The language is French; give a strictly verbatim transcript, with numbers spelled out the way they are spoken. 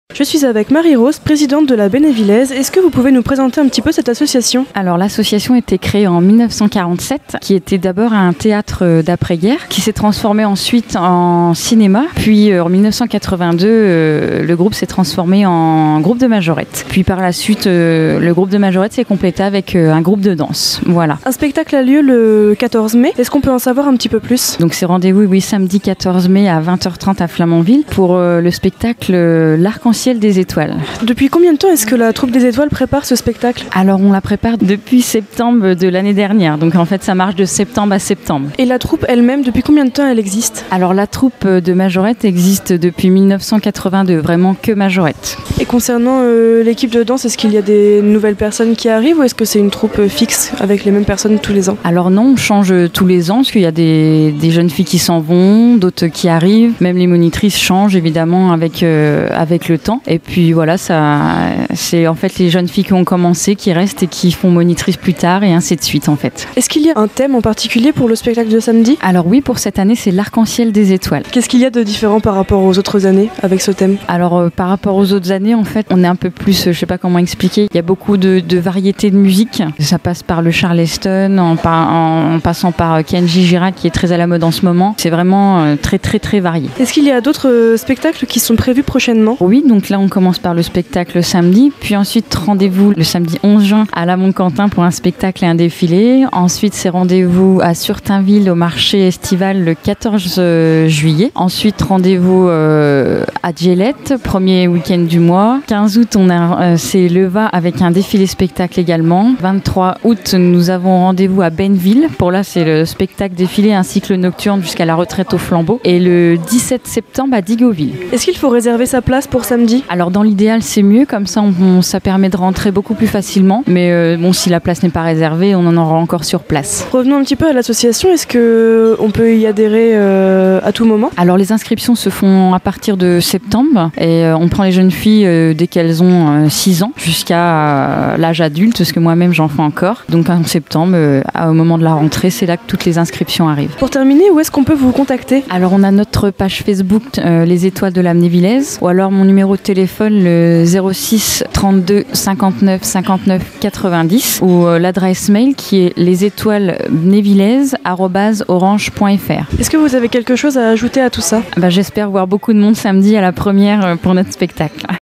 Je suis avec Marie-Rose, présidente de la Bénévillaise. Est-ce que vous pouvez nous présenter un petit peu cette association ? Alors l'association a été créée en mille neuf cent quarante-sept, qui était d'abord un théâtre d'après-guerre, qui s'est transformé ensuite en cinéma. Puis en mille neuf cent quatre-vingt-deux, euh, le groupe s'est transformé en groupe de majorette. Puis par la suite, euh, le groupe de majorette s'est complété avec euh, un groupe de danse. Voilà. Un spectacle a lieu le quatorze mai. Est-ce qu'on peut en savoir un petit peu plus ? Donc c'est rendez-vous, oui, samedi quatorze mai à vingt heures trente à Flamanville pour euh, le spectacle euh, L'Arc-en-Ciel des étoiles. Depuis combien de temps est-ce que la troupe des étoiles prépare ce spectacle ? Alors on la prépare depuis septembre de l'année dernière, donc en fait ça marche de septembre à septembre. Et la troupe elle-même, depuis combien de temps elle existe ? Alors la troupe de majorette existe depuis mille neuf cent quatre-vingt-deux, vraiment que majorette. Et concernant euh, l'équipe de danse, est-ce qu'il y a des nouvelles personnes qui arrivent ou est-ce que c'est une troupe euh, fixe avec les mêmes personnes tous les ans ? Alors non, on change tous les ans parce qu'il y a des, des jeunes filles qui s'en vont, d'autres qui arrivent, même les monitrices changent évidemment avec, euh, avec le temps. Et puis voilà, ça, c'est en fait les jeunes filles qui ont commencé, qui restent et qui font monitrice plus tard et ainsi de suite en fait. Est-ce qu'il y a un thème en particulier pour le spectacle de samedi ? Alors oui, pour cette année, c'est l'arc-en-ciel des étoiles. Qu'est-ce qu'il y a de différent par rapport aux autres années avec ce thème ? Alors euh, par rapport aux autres années, en fait, on est un peu plus, euh, je sais pas comment expliquer, il y a beaucoup de, de variétés de musique. Ça passe par le Charleston, en, par, en, en passant par Kenji Girac qui est très à la mode en ce moment. C'est vraiment euh, très très très varié. Est-ce qu'il y a d'autres euh, spectacles qui sont prévus prochainement ? Oui, donc là on commence par le spectacle samedi, puis ensuite rendez-vous le samedi onze juin à la Mont-Quentin pour un spectacle et un défilé. Ensuite c'est rendez-vous à Surtainville au marché estival le quatorze juillet. Ensuite rendez-vous euh, à Gielette, premier week-end du mois. quinze août on a euh, c'est Leva avec un défilé spectacle également. vingt-trois août nous avons rendez-vous à Benneville. Pour là c'est le spectacle défilé, un cycle nocturne jusqu'à la retraite au flambeau. Et le dix-sept septembre à Digoville. Est-ce qu'il faut réserver sa place pour samedi ? Alors dans l'idéal c'est mieux, comme ça on, on, ça permet de rentrer beaucoup plus facilement, mais euh, bon si la place n'est pas réservée on en aura encore sur place. Revenons un petit peu à l'association, est-ce qu'on peut y adhérer euh, à tout moment ? Alors les inscriptions se font à partir de septembre et euh, on prend les jeunes filles euh, dès qu'elles ont euh, six ans jusqu'à euh, l'âge adulte, parce que moi-même j'en fais encore, donc en septembre euh, au moment de la rentrée c'est là que toutes les inscriptions arrivent. Pour terminer, où est-ce qu'on peut vous contacter ? Alors on a notre page Facebook euh, Les Étoiles de la Bénévillaise, ou alors mon numéro de téléphone le zéro six trente-deux cinquante-neuf cinquante-neuf quatre-vingt-dix ou euh, l'adresse mail qui est lesétoilesbnévillaises arobase orange point f r. Est-ce que vous avez quelque chose à ajouter à tout ça ? Bah, j'espère voir beaucoup de monde samedi à la première pour notre spectacle.